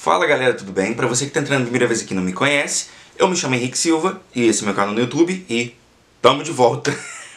Fala galera, tudo bem? Para você que está entrando a primeira vez aqui e não me conhece, eu me chamo Henrique Silva e esse é meu canal no YouTube e tamo de volta.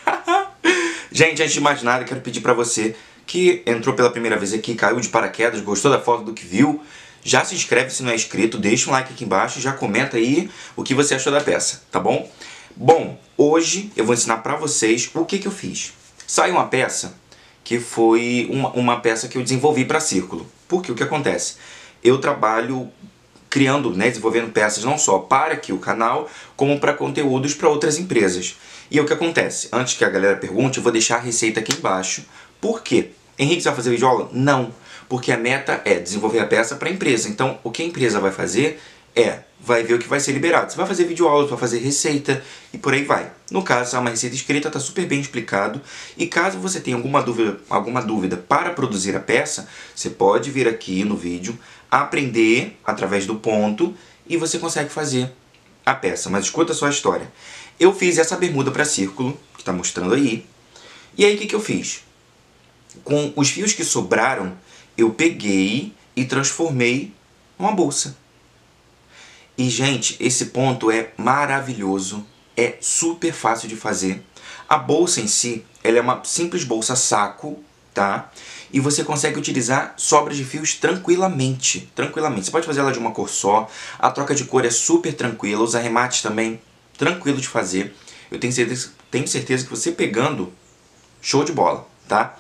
Gente, antes de mais nada, quero pedir para você que entrou pela primeira vez aqui, caiu de paraquedas, gostou da foto do que viu, já se inscreve se não é inscrito, deixa um like aqui embaixo e já comenta aí o que você achou da peça, tá bom? Bom, hoje eu vou ensinar para vocês o que eu fiz. Saiu uma peça que foi uma peça que eu desenvolvi para círculo. Porque o que acontece? Eu trabalho criando, desenvolvendo peças não só para aqui o canal, como para conteúdos para outras empresas. E o que acontece? Antes que a galera pergunte, eu vou deixar a receita aqui embaixo. Por quê? Henrique, você vai fazer videoaula? Não, porque a meta é desenvolver a peça para a empresa. Então, o que a empresa vai fazer vai ver o que vai ser liberado. Você vai fazer videoaula, você vai fazer receita e por aí vai. No caso, é uma receita escrita, está super bem explicado. E caso você tenha alguma dúvida para produzir a peça, você pode vir aqui no vídeo, aprender através do ponto e você consegue fazer a peça. Mas escuta só a história. Eu fiz essa bermuda para círculo, que está mostrando aí. E aí o que eu fiz? Com os fios que sobraram, eu peguei e transformei numa bolsa. E, gente, esse ponto é maravilhoso, é super fácil de fazer. A bolsa em si, ela é uma simples bolsa saco, tá? E você consegue utilizar sobras de fios tranquilamente. Você pode fazer ela de uma cor só, a troca de cor é super tranquila, os arremates também tranquilo de fazer. Eu tenho certeza que você pegando, show de bola, tá?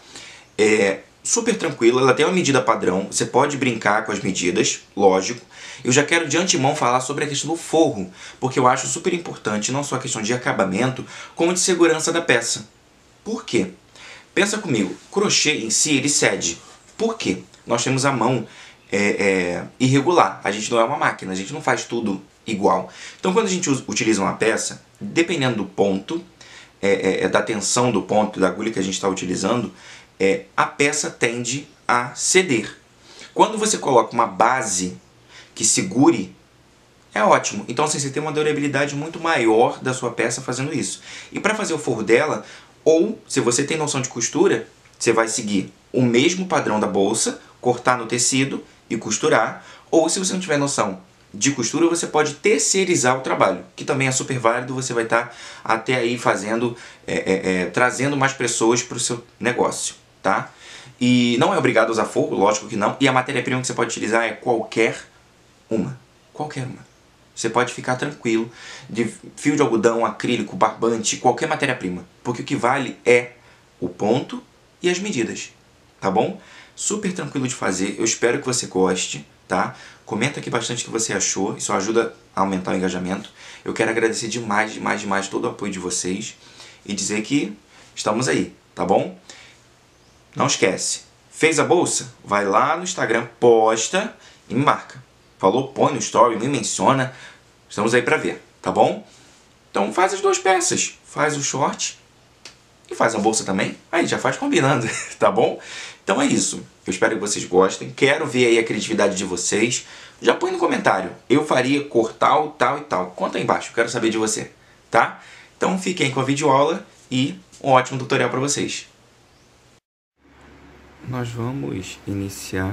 É super tranquila, ela tem uma medida padrão, você pode brincar com as medidas, lógico. Eu já quero de antemão falar sobre a questão do forro, porque eu acho super importante, não só a questão de acabamento, como de segurança da peça. Por quê? Pensa comigo, crochê em si, ele cede. Por quê? Nós temos a mão irregular, a gente não é uma máquina, a gente não faz tudo igual. Então quando a gente utiliza uma peça, dependendo do ponto, da tensão do ponto, da agulha que a gente está utilizando, a peça tende a ceder. Quando você coloca uma base que segure, é ótimo. Então assim, você tem uma durabilidade muito maior da sua peça fazendo isso. E para fazer o forro dela, ou se você tem noção de costura, você vai seguir o mesmo padrão da bolsa, cortar no tecido e costurar. Ou se você não tiver noção de costura, você pode terceirizar o trabalho, que também é super válido. Você vai estar até aí fazendo, trazendo mais pessoas para o seu negócio, tá? E não é obrigado a usar forro, lógico que não. E a matéria-prima que você pode utilizar é qualquer uma. Você pode ficar tranquilo de fio de algodão, acrílico, barbante, qualquer matéria-prima. Porque o que vale é o ponto e as medidas, tá bom? Super tranquilo de fazer, eu espero que você goste, tá? Comenta aqui bastante o que você achou, isso ajuda a aumentar o engajamento. Eu quero agradecer demais todo o apoio de vocês e dizer que estamos aí, tá bom? Não esquece, fez a bolsa? Vai lá no Instagram, posta e me marca. Falou, põe no story, me menciona. Estamos aí pra ver, tá bom? Então faz as duas peças. Faz o short e faz a bolsa também. Aí já faz combinando, tá bom? Então é isso. Eu espero que vocês gostem. Quero ver aí a criatividade de vocês. Já põe no comentário. Eu faria cor tal, tal e tal. Conta aí embaixo, eu quero saber de você, tá? Então fiquem com a videoaula e um ótimo tutorial pra vocês. Nós vamos iniciar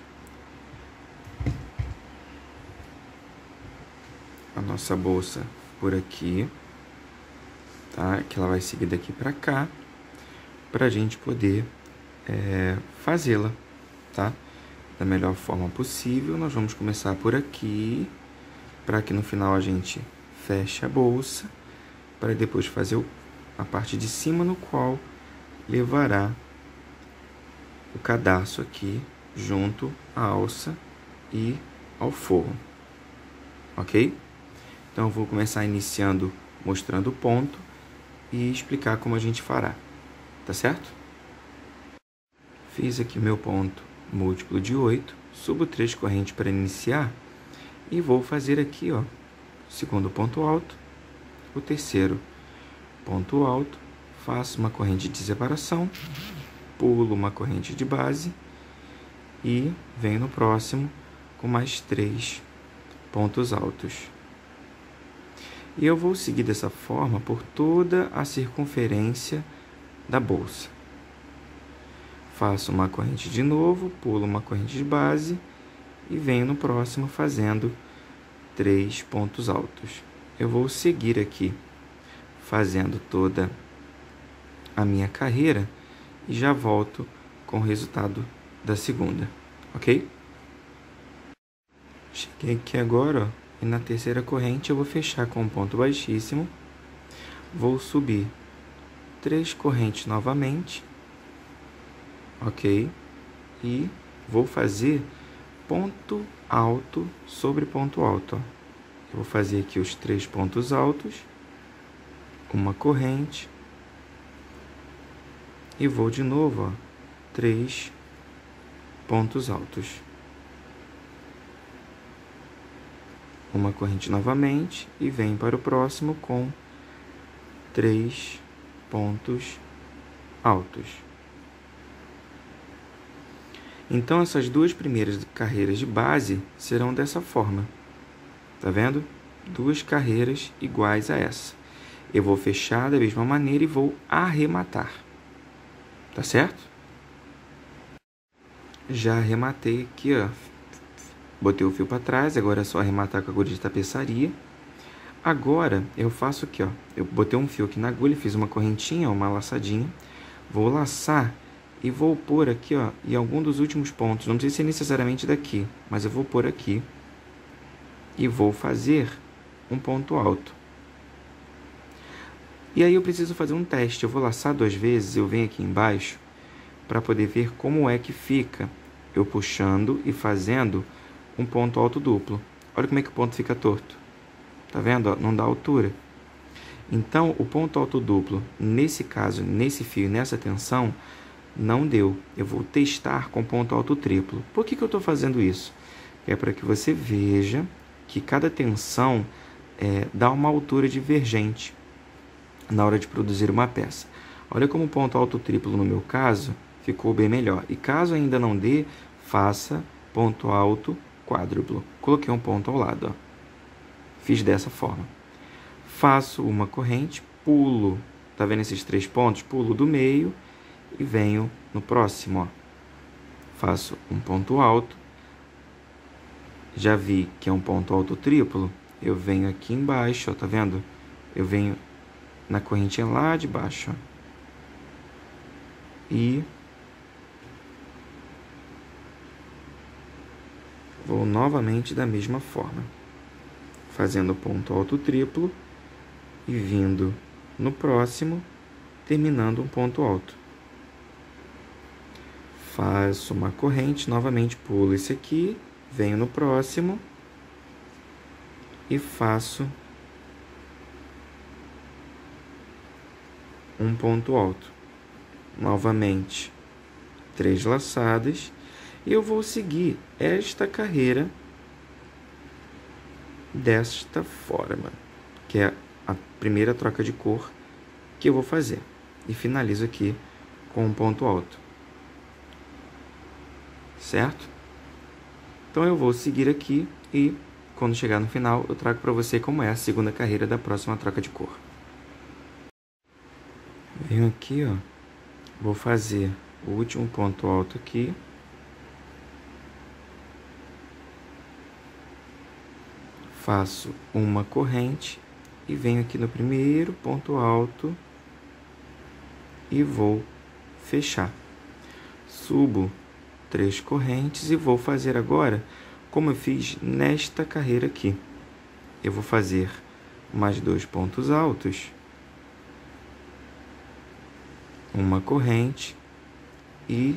a nossa bolsa por aqui, tá? Que ela vai seguir daqui pra cá, pra gente poder fazê-la, tá? Da melhor forma possível. Nós vamos começar por aqui, para que no final a gente feche a bolsa, para depois fazer a parte de cima, no qual levará o cadarço aqui junto à alça e ao forro, ok? Então eu vou começar iniciando mostrando o ponto e explicar como a gente fará, tá certo? Fiz aqui meu ponto múltiplo de 8, subo 3 correntes para iniciar e vou fazer aqui, ó, o segundo ponto alto, o terceiro ponto alto, faço uma corrente de separação, pulo uma corrente de base e venho no próximo com mais 3 pontos altos. E eu vou seguir dessa forma por toda a circunferência da bolsa. Faço uma corrente de novo, pulo uma corrente de base e venho no próximo fazendo 3 pontos altos. Eu vou seguir aqui fazendo toda a minha carreira e já volto com o resultado da segunda, ok? Cheguei aqui agora, ó, e na terceira corrente eu vou fechar com um ponto baixíssimo, vou subir 3 correntes novamente, ok? E vou fazer ponto alto sobre ponto alto, ó. Eu vou fazer aqui os 3 pontos altos, uma corrente, e vou de novo, ó, 3 pontos altos. Uma corrente novamente e venho para o próximo com 3 pontos altos. Então, essas duas primeiras carreiras de base serão dessa forma. Tá vendo? 2 carreiras iguais a essa. Eu vou fechar da mesma maneira e vou arrematar. Tá certo? Já arrematei aqui, ó. Botei o fio para trás, agora é só arrematar com a agulha de tapeçaria. Agora eu faço aqui, ó. Eu botei um fio aqui na agulha, fiz uma correntinha, uma laçadinha. Vou laçar e vou pôr aqui, ó, em algum dos últimos pontos. Não precisa ser necessariamente daqui, mas eu vou pôr aqui. E vou fazer um ponto alto. E aí eu preciso fazer um teste. Eu vou laçar 2 vezes, eu venho aqui embaixo para poder ver como é que fica eu puxando e fazendo um ponto alto duplo. Olha como é que o ponto fica torto. Tá vendo? Ó, não dá altura. Então, o ponto alto duplo, nesse caso, nesse fio, nessa tensão, não deu. Eu vou testar com ponto alto triplo. Por que eu estou fazendo isso? É para que você veja que cada tensão dá uma altura divergente na hora de produzir uma peça. Olha como o ponto alto triplo, no meu caso, ficou bem melhor. E caso ainda não dê, faça ponto alto quádruplo. Coloquei um ponto ao lado, ó. Fiz dessa forma. Faço uma corrente, pulo, tá vendo esses 3 pontos? Pulo do meio e venho no próximo, ó. Faço um ponto alto. Já vi que é um ponto alto triplo, eu venho aqui embaixo, ó, tá vendo? Eu venho na correntinha lá de baixo, ó. E vou novamente da mesma forma, fazendo ponto alto triplo e vindo no próximo, terminando um ponto alto. Faço uma corrente, novamente pulo esse aqui, venho no próximo e faço um ponto alto. Novamente, 3 laçadas. E eu vou seguir esta carreira desta forma, que é a primeira troca de cor que eu vou fazer. E finalizo aqui com um ponto alto. Certo? Então eu vou seguir aqui e quando chegar no final eu trago para você como é a segunda carreira da próxima troca de cor. Venho aqui, ó. Vou fazer o último ponto alto aqui. Faço uma corrente e venho aqui no primeiro ponto alto e vou fechar. Subo 3 correntes e vou fazer agora como eu fiz nesta carreira aqui. Eu vou fazer mais 2 pontos altos, uma corrente e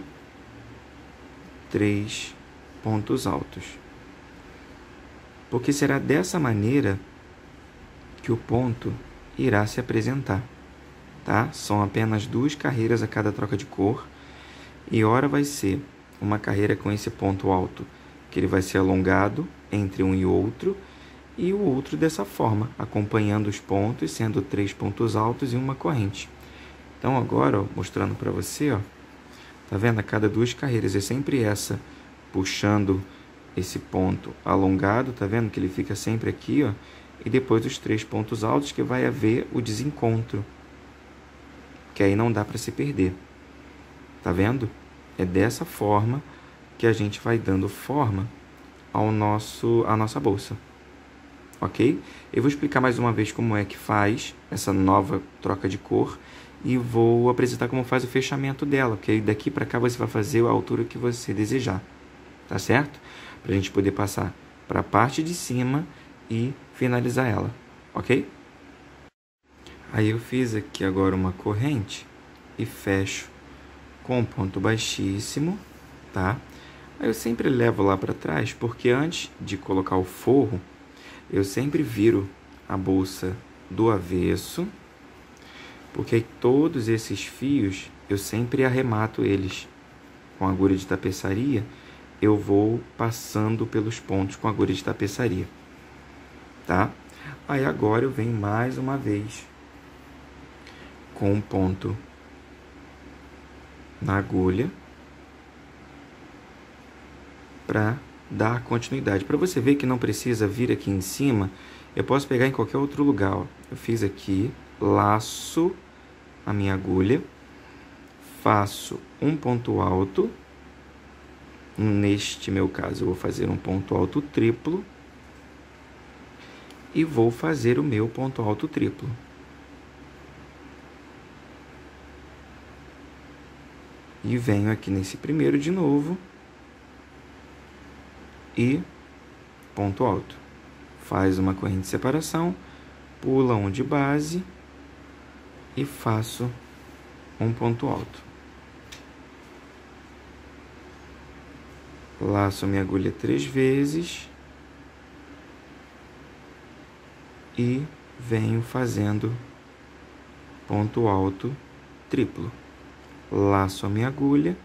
3 pontos altos. Porque será dessa maneira que o ponto irá se apresentar, tá? São apenas 2 carreiras a cada troca de cor, e ora vai ser uma carreira com esse ponto alto, que ele vai ser alongado entre um e outro, e o outro dessa forma, acompanhando os pontos, sendo 3 pontos altos e uma corrente. Então agora, ó, mostrando para você, ó, tá vendo? A cada 2 carreiras é sempre essa, puxando esse ponto alongado, tá vendo? Que ele fica sempre aqui, ó, e depois os 3 pontos altos que vai haver o desencontro, que aí não dá para se perder, tá vendo? É dessa forma que a gente vai dando forma à nossa bolsa, ok? Eu vou explicar mais uma vez como é que faz essa nova troca de cor e vou apresentar como faz o fechamento dela, porque daqui para cá você vai fazer a altura que você desejar, tá certo? Para a gente poder passar para a parte de cima e finalizar ela, ok? Aí eu fiz aqui agora uma corrente e fecho com um ponto baixíssimo, tá? Aí eu sempre levo lá para trás, porque antes de colocar o forro, eu sempre viro a bolsa do avesso, porque todos esses fios eu sempre arremato eles com agulha de tapeçaria, eu vou passando pelos pontos com agulha de tapeçaria, tá? Aí agora eu venho mais uma vez com um ponto na agulha para dar continuidade. Para você ver que não precisa vir aqui em cima, eu posso pegar em qualquer outro lugar. Ó. Eu fiz aqui, laço a minha agulha, faço um ponto alto. Neste meu caso, eu vou fazer um ponto alto triplo e vou fazer o meu ponto alto triplo. E venho aqui nesse primeiro de novo e ponto alto. Faz uma corrente de separação, pula um de base e faço um ponto alto. Laço minha agulha 3 vezes e venho fazendo ponto alto triplo. Laço a minha agulha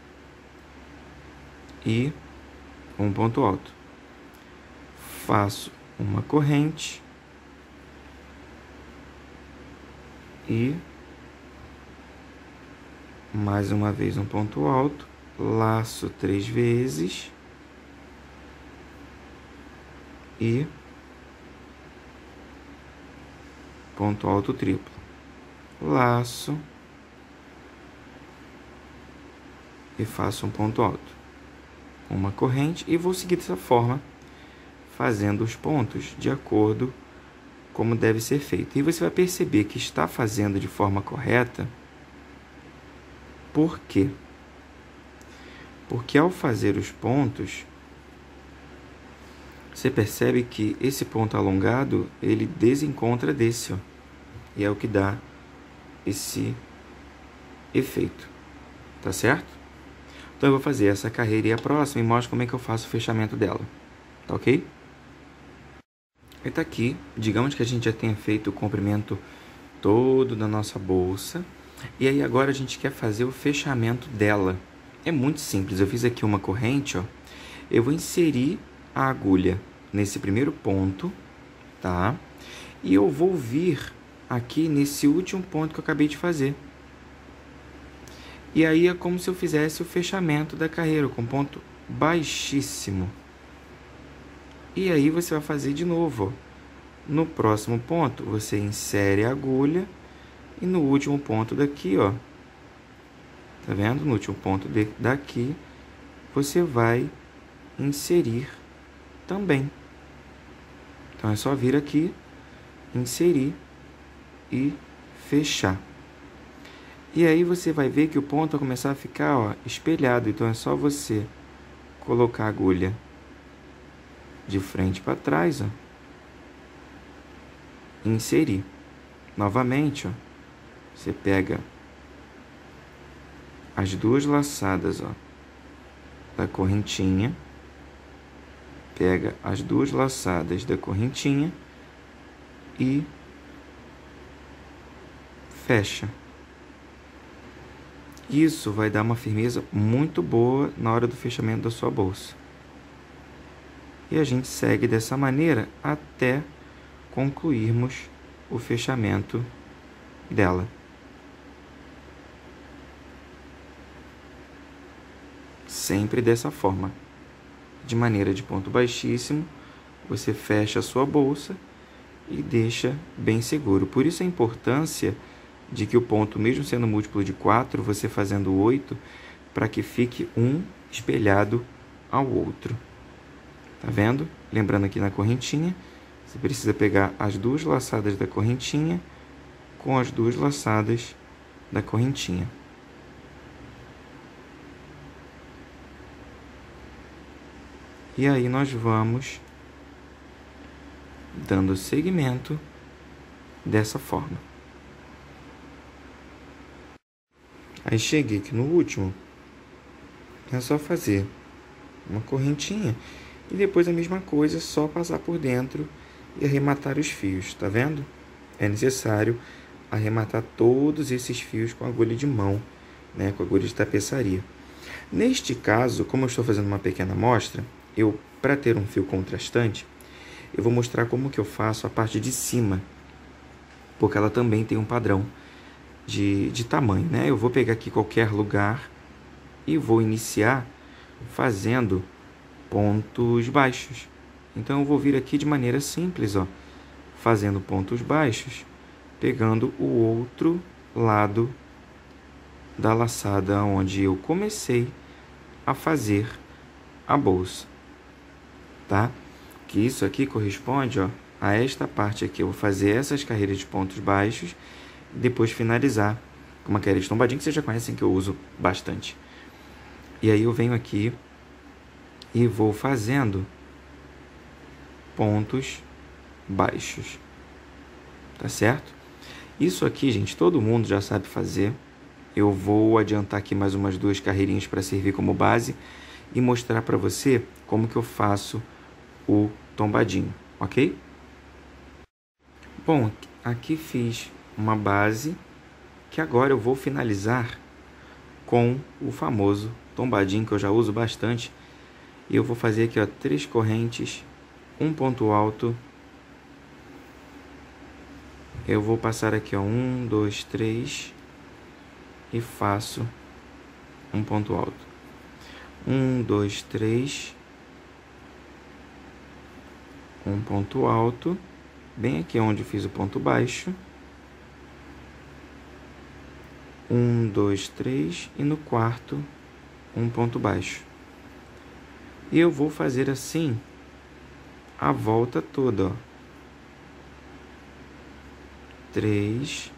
e um ponto alto. Faço uma corrente e mais uma vez um ponto alto, laço 3 vezes e ponto alto triplo. Laço e faço um ponto alto, uma corrente, e vou seguir dessa forma, fazendo os pontos de acordo como deve ser feito. E você vai perceber que está fazendo de forma correta. Por quê? Porque ao fazer os pontos, você percebe que esse ponto alongado, ele desencontra desse, ó, e é o que dá esse efeito, tá certo? Então eu vou fazer essa carreira e a próxima e mostro como é que eu faço o fechamento dela, tá ok? E tá aqui, digamos que a gente já tenha feito o comprimento todo da nossa bolsa, e aí agora a gente quer fazer o fechamento dela. É muito simples, eu fiz aqui uma corrente, ó, eu vou inserir a agulha nesse primeiro ponto, tá? E eu vou vir aqui nesse último ponto que eu acabei de fazer. E aí é como se eu fizesse o fechamento da carreira com ponto baixíssimo. E aí você vai fazer de novo, ó. No próximo ponto, você insere a agulha e no último ponto daqui, ó. Tá vendo? No último ponto daqui, você vai inserir também. Então é só vir aqui, inserir e fechar. E aí você vai ver que o ponto vai começar a ficar, ó, espelhado. Então é só você colocar a agulha de frente para trás, ó, e inserir. Novamente, ó, você pega as duas laçadas, ó, da correntinha, pega as duas laçadas da correntinha e fecha. Isso vai dar uma firmeza muito boa na hora do fechamento da sua bolsa. E a gente segue dessa maneira até concluirmos o fechamento dela. Sempre dessa forma. De maneira de ponto baixíssimo, você fecha a sua bolsa e deixa bem seguro. Por isso a importância de que o ponto, mesmo sendo múltiplo de 4, você fazendo 8, para que fique um espelhado ao outro. Tá Tá vendo? Lembrando aqui na correntinha, você precisa pegar as duas laçadas da correntinha com as duas laçadas da correntinha. E aí nós vamos dando segmento dessa forma. Aí cheguei aqui no último, é só fazer uma correntinha e depois a mesma coisa, só passar por dentro e arrematar os fios, tá vendo? É necessário arrematar todos esses fios com agulha de mão, né, com agulha de tapeçaria. Neste caso, como eu estou fazendo uma pequena amostra, para ter um fio contrastante, eu vou mostrar como que eu faço a parte de cima, porque ela também tem um padrão de tamanho, né? Eu vou pegar aqui qualquer lugar e vou iniciar fazendo pontos baixos. Então eu vou vir aqui de maneira simples, ó, fazendo pontos baixos, pegando o outro lado da laçada onde eu comecei a fazer a bolsa, tá? Que isso aqui corresponde, ó, a esta parte aqui. Eu vou fazer essas carreiras de pontos baixos e depois finalizar com uma carreira de tombadinho, que vocês já conhecem, que eu uso bastante. E aí eu venho aqui e vou fazendo pontos baixos, tá certo? Isso aqui, gente, todo mundo já sabe fazer. Eu vou adiantar aqui mais umas duas carreirinhas para servir como base e mostrar para você como que eu faço o tombadinho, ok? Bom, aqui fiz uma base que agora eu vou finalizar com o famoso tombadinho, que eu já uso bastante. E eu vou fazer aqui, ó, 3 correntes, um ponto alto. Eu vou passar aqui, ó, 1, 2, 3 e faço um ponto alto. 1, 2, 3, um ponto alto, bem aqui onde eu fiz o ponto baixo. 1, 2, 3 e no quarto um ponto baixo. E eu vou fazer assim a volta toda, ó. 3,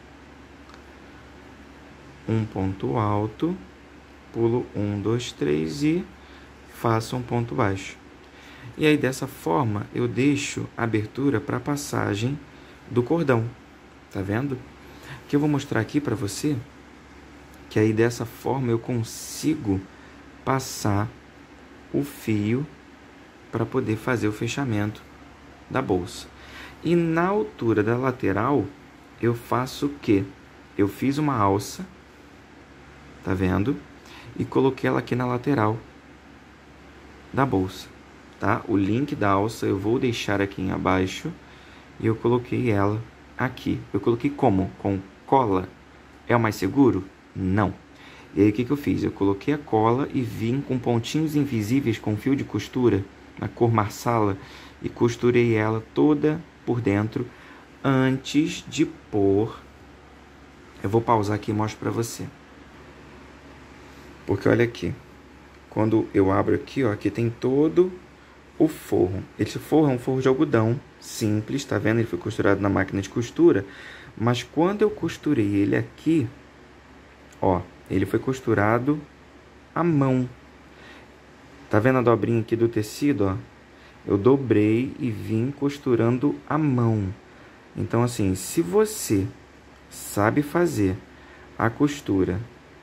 um ponto alto, pulo 1, 2, 3 e faço um ponto baixo. E aí dessa forma eu deixo abertura para a passagem do cordão, tá vendo? Que eu vou mostrar aqui para você, que aí dessa forma eu consigo passar o fio para poder fazer o fechamento da bolsa. E na altura da lateral eu faço o quê? Eu fiz uma alça, tá vendo? E coloquei ela aqui na lateral da bolsa, tá? O link da alça eu vou deixar aqui abaixo e eu coloquei ela aqui. Eu coloquei como? Com cola. É o mais seguro? Não. E aí o que eu fiz? Eu coloquei a cola e vim com pontinhos invisíveis com fio de costura na cor marsala e costurei ela toda por dentro antes de pôr. Eu vou pausar aqui e mostro para você. Porque olha aqui, quando eu abro aqui, ó, aqui tem todo o forro. Esse forro é um forro de algodão simples, tá vendo? Ele foi costurado na máquina de costura, mas quando eu costurei ele aqui, ó, ele foi costurado à mão. Tá vendo a dobrinha aqui do tecido, ó? Eu dobrei e vim costurando à mão. Então, assim, se você sabe fazer a costura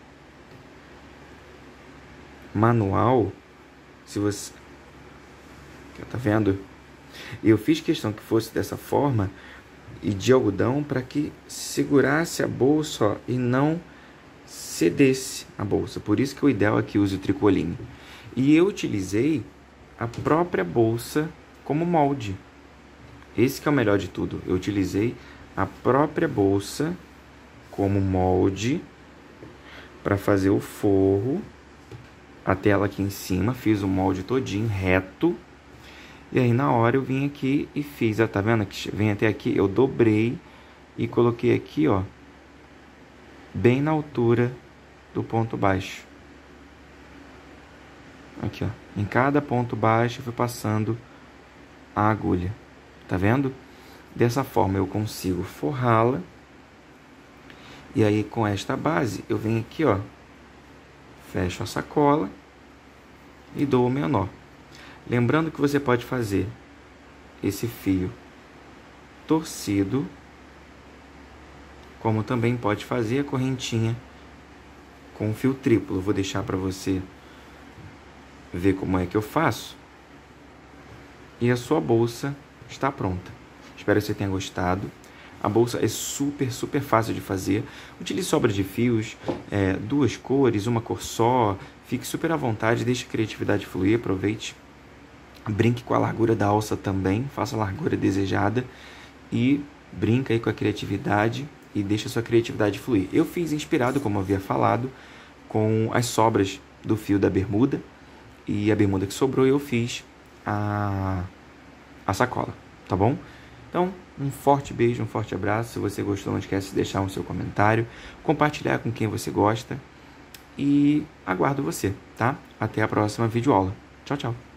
manual, se você... Tá vendo? Eu fiz questão que fosse dessa forma e de algodão para que segurasse a bolsa, ó, e não cedesse a bolsa. Por isso que o ideal é que use o tricoline. E eu utilizei a própria bolsa como molde. Esse que é o melhor de tudo. Eu utilizei a própria bolsa como molde para fazer o forro até ela aqui em cima. Fiz o molde todinho reto. E aí na hora eu vim aqui e fiz, ó, tá vendo que vem até aqui? Eu dobrei e coloquei aqui, ó, bem na altura do ponto baixo. Aqui, ó, em cada ponto baixo eu fui passando a agulha. Tá vendo? Dessa forma eu consigo forrá-la. E aí com esta base eu venho aqui, ó, fecho a sacola e dou o meu nó. Lembrando que você pode fazer esse fio torcido, como também pode fazer a correntinha com fio triplo. Vou deixar para você ver como é que eu faço. E a sua bolsa está pronta. Espero que você tenha gostado. A bolsa é super fácil de fazer. Utilize sobra de fios, 2 cores, uma cor só. Fique super à vontade, deixe a criatividade fluir, aproveite. Brinque com a largura da alça também, faça a largura desejada. E brinca aí com a criatividade e deixa a sua criatividade fluir. Eu fiz inspirado, como eu havia falado, com as sobras do fio da bermuda. E a bermuda que sobrou eu fiz a sacola, tá bom? Então, um forte beijo, um forte abraço. Se você gostou, não esquece de deixar o seu comentário, compartilhar com quem você gosta. E aguardo você, tá? Até a próxima videoaula. Tchau, tchau.